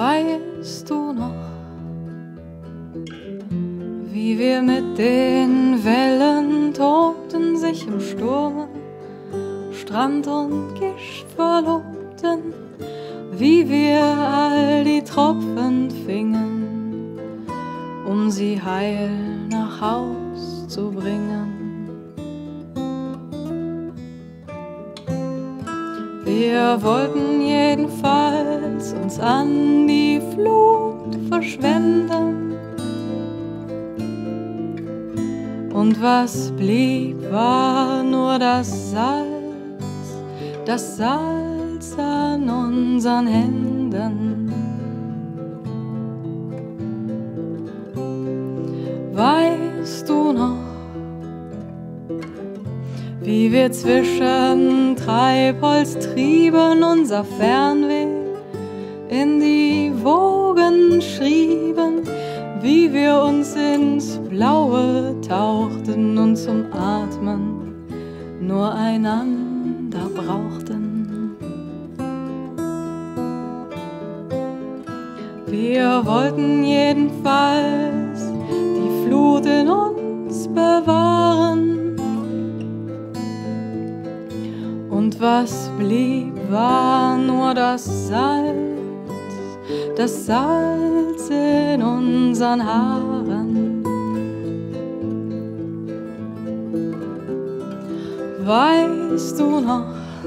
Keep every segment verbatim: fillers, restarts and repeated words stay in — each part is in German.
Weißt du noch, wie wir mit den Wellen tobten, sich im Sturme, Strand und Gischt verlobten, wie wir all die Tropfen fingen, um sie heil nach Haus zu bringen. Wir wollten jedenfalls uns an die Flut verschwenden, und was blieb, war nur das Salz, das Salz an unseren Händen. Weißt du noch, wie wir zwischen Treibholz trieben, unser Fernweh in die Wogen schrieben, wie wir uns ins Blaue tauchten und zum Atmen nur einander brauchten. Wir wollten jedenfalls die Flut in uns bewahren, und was blieb, war nur das Salz, das Salz in unseren Haaren. Weißt du noch,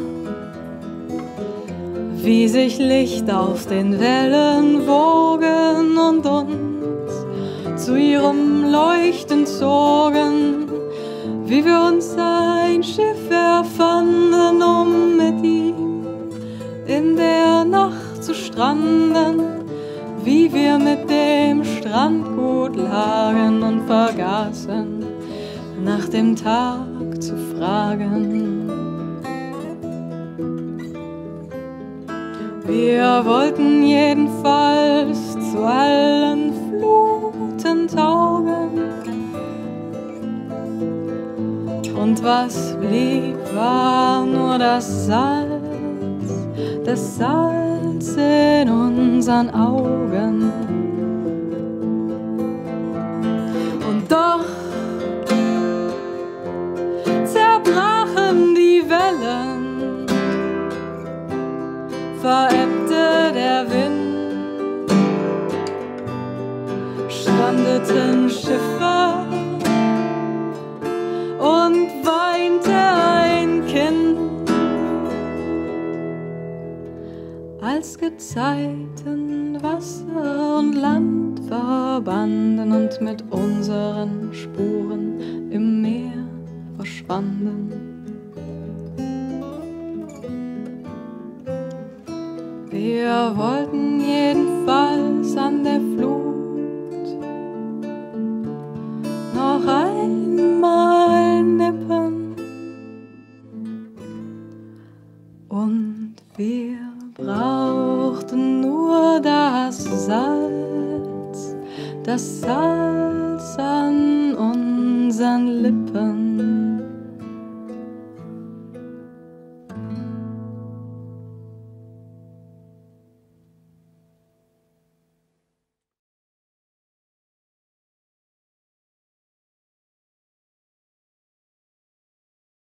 wie sich Licht auf den Wellen wogen und uns zu ihrem Leuchten zogen, wie wir uns ein Schiff erfanden, um mit ihm in der Nacht zu stranden, wie wir mit dem Strandgut lagen und vergaßen, nach dem Tag zu fragen. Wir wollten jedenfalls zu allen Fluten taugen, und was blieb, war nur das Salz, das Salz in unseren Augen. Und doch zerbrachen die Wellen, verebbte der Wind, strandeten Schiffe und weinte ein Kind, als Gezeiten Wasser und Land verbanden und mit unseren Spuren im Meer verschwanden. Wir wollten jedenfalls an der Flut noch einmal nippen, und wir brauchten nur das Salz, das Salz an unseren Lippen.